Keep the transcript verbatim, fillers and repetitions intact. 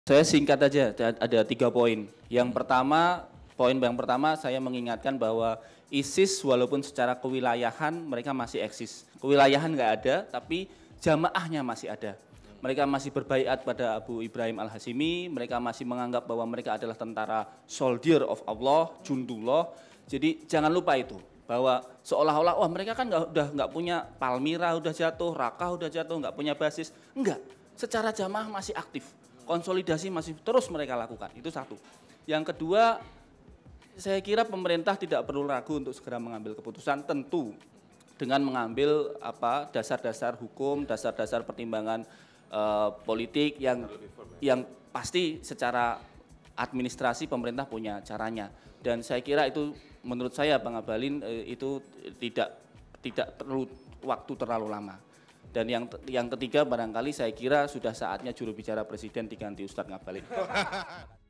Saya singkat aja, ada tiga poin. Yang pertama, poin yang pertama saya mengingatkan bahwa ISIS walaupun secara kewilayahan mereka masih eksis. Kewilayahan nggak ada, tapi jamaahnya masih ada. Mereka masih berbaiat pada Abu Ibrahim Al-Hashimi, mereka masih menganggap bahwa mereka adalah tentara soldier of Allah, jundullah. Jadi jangan lupa itu, bahwa seolah-olah wah mereka kan nggak udah nggak punya Palmyra udah jatuh, Raqqa udah jatuh, nggak punya basis. Enggak, secara jamaah masih aktif, konsolidasi masih terus mereka lakukan. Itu satu. Yang kedua, saya kira pemerintah tidak perlu ragu untuk segera mengambil keputusan, tentu dengan mengambil apa dasar-dasar hukum, dasar-dasar pertimbangan uh, politik yang yang pasti secara administrasi pemerintah punya caranya. Dan saya kira itu menurut saya Bang Abalin itu tidak tidak perlu waktu terlalu lama. Dan yang yang ketiga barangkali saya kira sudah saatnya juru bicara presiden diganti Ustadz Ngabalin.